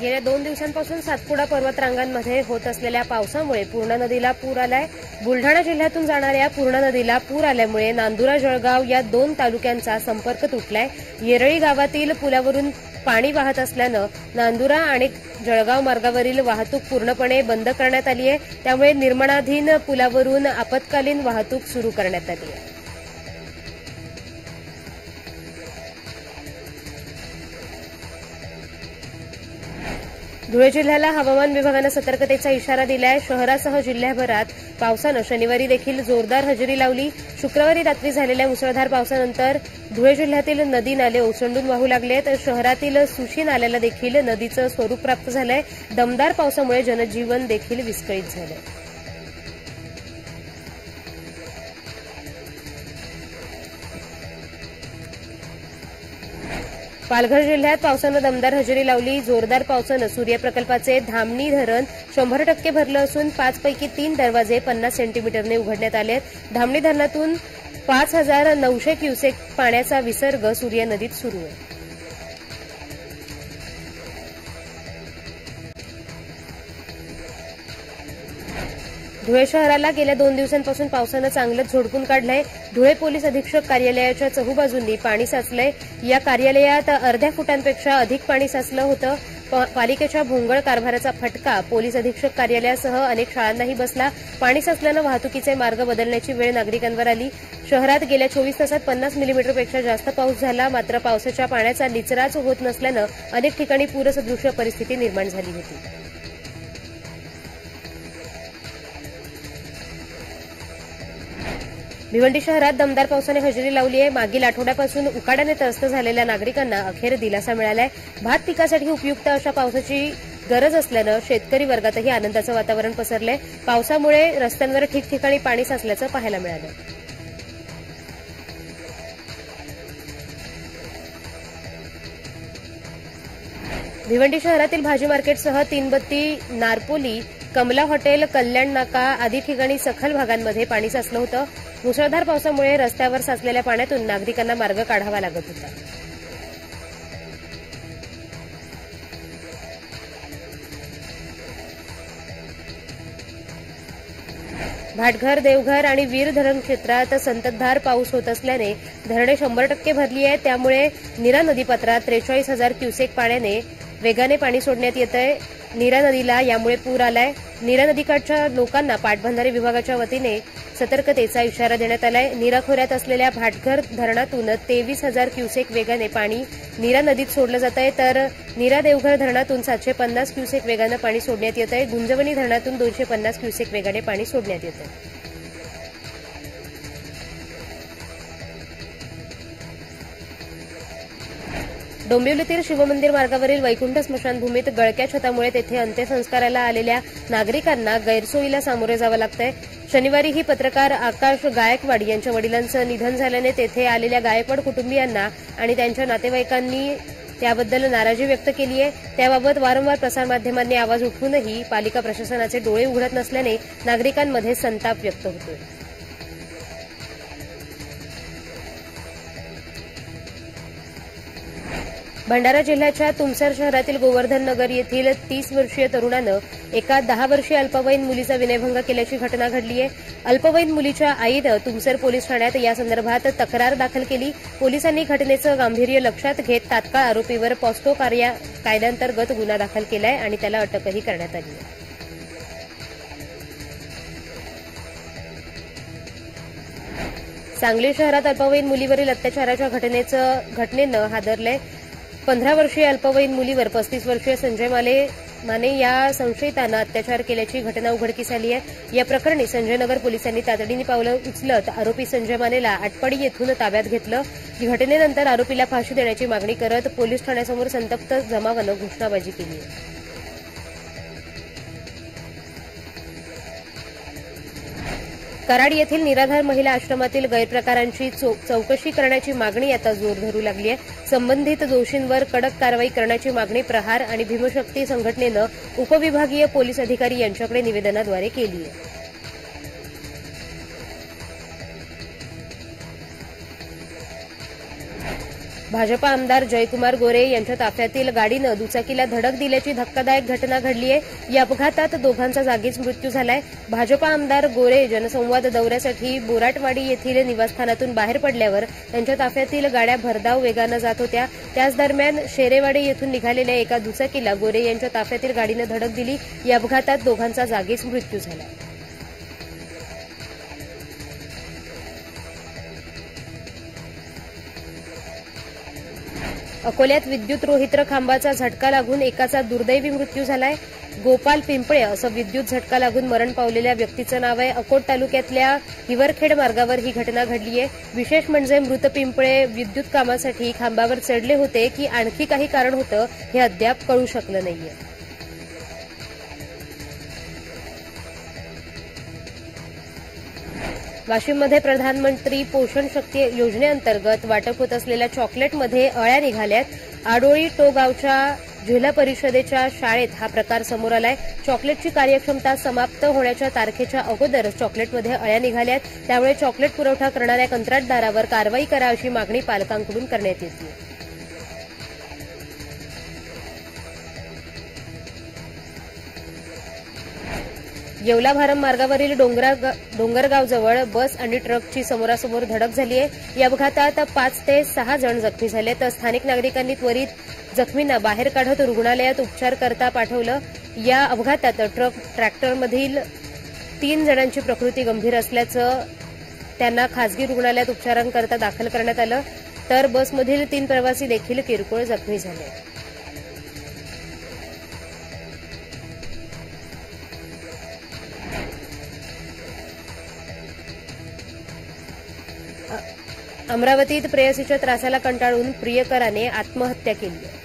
गेल्या 2 दिवसांपासून सातपुडा पर्वतरांगांमध्ये होत असलेल्या पावसामुळे पूर्णा नदीला पूर आलाय। बुलढाणा जिल्ह्यातून जाणाऱ्या पूर्णा नदीला पूर आल्यामुळे नांदुरा जळगाव या 2 तालुक्यांचा संपर्क तुटलाय। येरळी गावातील पुलावरून पाणी वाहत असल्यानं नांदुरा आणि जळगाव मार्गावरील वाहतूक पूर्णपणे बंद करण्यात आली आहे। त्यामुळे निर्माणाधीन पुलावरून आपत्कालीन वाहतूक सुरू करण्यात आली आहे। धुळे जिल्ह्याला हवामान विभागानं सतर्कतेचा इशारा दिलाय। शहरासह जिल्ह्याभरात पावसानं शनिवारी देखील जोरदार हजेरी लावली। शुक्रवारी रात्री झालेल्या मुसळधार पावसानंतर धुळे जिल्ह्यातील नदी नाले ओसंडून वाहू लागलेत। शहरातील सुशी नाल्याला देखील नदीचं स्वरूप प्राप्त झालंय। दमदार पावसामुळे जनजीवन देखील विस्कळीत झालंय। पालघर जिल्ह्यात पावसानं दमदार हजेरी लावली। जोरदार पावसानं सूर्यप्रकल्पाचे धामणी धरण 100% भरलं असून 5 पैकी 3 दरवाजे 50 सेंटीमीटरने उघडण्यात आले आहेत। धामणी धरणातून 5900 क्युसेक पाण्याचा विसर्ग सूर्य नदीत सुरू आहे। धुळे शहराला गेल्या 2 दिवसांपासून पावसानं चांगलंच झोडपून काढलंय। धुळे पोलीस अधीक्षक कार्यालयाच्या चहूबाजूंनी पाणी साचलंय। या कार्यालयात अर्ध्या फुटांपेक्षा अधिक पाणी साचलं होतं। पालिकेच्या भोंगळ कारभाराचा फटका पोलीस अधीक्षक कार्यालयासह अनेक शाळांनाही बसला। पाणी साचल्यानं वाहतुकीचे मार्ग बदलण्याची वेळ नागरिकांवर आली। शहरात गेल्या 24 तासात 50 मिलीमीटरपेक्षा जास्त पाऊस झाला। मात्र पावसाच्या पाण्याचा निचराच होत नसल्यानं अनेक ठिकाणी पूरसदृश्य परिस्थिती निर्माण झाली होती। भिवंडी शहरात दमदार पावसाने हजेरी लावली आहे। मागील आठवड्यापासून उकाड्याने त्रस्त झालेल्या नागरिकांना अखेर दिलासा मिळालाय। भात पिकासाठी उपयुक्त अशा पावसाची गरज असल्यानं शेतकरी वर्गातही आनंदाचं वातावरण पसरलंय। पावसामुळे रस्त्यांवर ठिकठिकाणी पाणी साचल्याचं पाहायला मिळालं। भिवंडी शहरातील भाजी मार्केटसह तीनबत्ती, नारपोली, कमला हॉटेल, कल्याण नाका आदी ठिकाणी सखल भागांमध्ये पाणी साचलं होतं। मुसळधार पावसामुळे रस्त्यावर साचलेल्या पाण्यातून नागरिकांना मार्ग काढावा लागत होता। भाटघर, देवघर आणि वीर धरण क्षेत्रात संततधार पाऊस होत असल्याने धरणे 100% भरली आहेत। त्यामुळे नीरा नदीपात्रात 43,000 क्युसेक पाण्याने वेगाने पाणी सोडण्यात येतंय। नीरा नदीला यामुळे पूर आलाय। नीरा नदीकाठच्या लोकांना पाटबंधारे विभागाच्या वतीने सतर्कतेचा इशारा देण्यात आलाय। नीरा खोऱ्यात असलेल्या भाटघर धरणातून 23,000 क्युसेक वेगाने पाणी नीरा नदीत सोडलं जात आहे, तर नीरा देवघर धरणातून 750 क्युसेक वेगानं पाणी सोडण्यात येत आहे। गुंजवणी धरणातून 250 क्युसेक वेगाने पाणी सोडण्यात येत आहे। डोंबिवलीतील शिवमंदिर मार्गावरील वैकुंठ स्मशानभूमीत गळक्या छतामुळे तेथे अंत्यसंस्काराला आलेल्या नागरिकांना गैरसोयीला सामोरे जावं लागतंय। शनिवारीही पत्रकार आकाश गायकवाड यांच्या वडिलांचं निधन झाल्याने तेथे आलेल्या गायकवाड कुटुंबियांना आणि त्यांच्या नातेवाईकांनी त्याबद्दल नाराजी व्यक्त केली आहे। त्याबाबत वारंवार प्रसारमाध्यमांनी आवाज उठवूनही पालिका प्रशासनाचे डोळे उघडत नसल्याने नागरिकांमध्ये संताप व्यक्त होतोय। भंडारा जिल्ह्याच्या तुमसर शहरातील गोवर्धन नगर येथील 30 वर्षीय तरुणानं एका 10 वर्षीय अल्पवयीन मुलीचा विनयभंग केल्याची घटना घडली आहे। अल्पवयीन मुलीच्या आईनं तुमसर पोलीस ठाण्यात यासंदर्भात तक्रार दाखल केली। पोलिसांनी घटनेचं गांभीर्य लक्षात घेत तात्काळ आरोपीवर पॉस्को कायद्याअंतर्गत गुन्हा दाखल केलाय आणि त्याला अटकही करण्यात आली आहे। सांगली शहरात अल्पवयीन मुलीवरील अत्याचाराच्या घटनेनं हादरलंय। 15 वर्षीय अल्पवयीन मुलीवर 35 वर्षीय संजय माने या संशयितानं अत्याचार केल्याची घटना उघडकीस आली आहे। या प्रकरणी संजयनगर पोलिसांनी तातडीने पावलं उचलत आरोपी संजय मानेला आटपाडी येथून ताब्यात घेतलं। घटनेनंतर आरोपीला फाशी देण्याची मागणी करत पोलीस ठाण्यासमोर संतप्त जमावानं घोषणाबाजी केली आहे। कराड येथील निराधार महिला आश्रमातील गैरप्रकारांची चौकशी करण्याची मागणी आता जोर धरू लागली आहे। संबंधित दोषींवर कडक कारवाई करण्याची मागणी प्रहार आणि भीमशक्ती संघटनेनं उपविभागीय पोलीस अधिकारी यांच्याकडे निवेदनाद्वारे केली आहे। भाजपा आमदार जयकुमार गोरे यांच्या ताफ्यातील गाडीनं दुचाकीला धडक दिल्याची धक्कादायक घटना घडली आहे। या अपघातात दोघांचा जागीच मृत्यू झालाय। भाजपा आमदार गोरे जनसंवाद दौऱ्यासाठी बोराटवाडी येथील निवासस्थानातून बाहेर पडल्यावर त्यांच्या ताफ्यातील गाड्या भरधाव वेगानं जात होत्या। त्याच दरम्यान शेरेवाडी येथून निघालेल्या एका दुचाकीला गोरे यांच्या ताफ्यातील गाडीनं धडक दिली। या अपघातात दोघांचा जागीच मृत्यू झाला। अकोल्यात विद्युत रोहित्र खांबाचा झटका लागून एकाचा दुर्दैवी मृत्यू झालाय। गोपाल पिंपळे असं विद्युत झटका लागून मरण पावलेल्या व्यक्तीचं नाव आहे। अकोट तालुक्यातल्या हिवरखेड मार्गावर ही घटना घडली आहे। विशेष म्हणजे मृत पिंपळे विद्युत कामासाठी खांबावर चढले होते की आणखी काही कारण होतं हे अद्याप कळू शकलं नाहीये। वाशिममध्ये प्रधानमंत्री पोषण शक्ती योजनेअंतर्गत वाटप होत असलेल्या चॉकलेटमध्ये अळ्या निघाल्यात। आडोळी टोगावच्या जिल्हा परिषदेच्या शाळेत हा प्रकार समोर आलाय। चॉकलेटची कार्यक्षमता समाप्त होण्याच्या तारखेच्या अगोदर चॉकलेटमध्ये अळ्या निघाल्यात। त्यामुळे चॉकलेट पुरवठा करणाऱ्या कंत्राटदारावर कारवाई करा अशी मागणी पालकांकडून करण्यात येते। येवला भारम मार्गावरील डोंगरगावजवळ बस आणि ट्रकची समोरासमोर धडक झाली आहे। या अपघातात 5 ते 6 जण जखमी झाले तर स्थानिक नागरिकांनी त्वरित जखमींना बाहेर काढत रुग्णालयात उपचार करता पाठवलं। या अपघातात ट्रॅक्टरमधील 3 जणांची प्रकृती गंभीर असल्याचं त्यांना खासगी रुग्णालयात उपचारांकरता दाखल करण्यात आलं तर बसमधील 3 प्रवासी देखील किरकोळ जखमी झाले। अमरावतीत प्रेयसीच्या त्रासाला कंटाळून प्रियकराने आत्महत्या केली।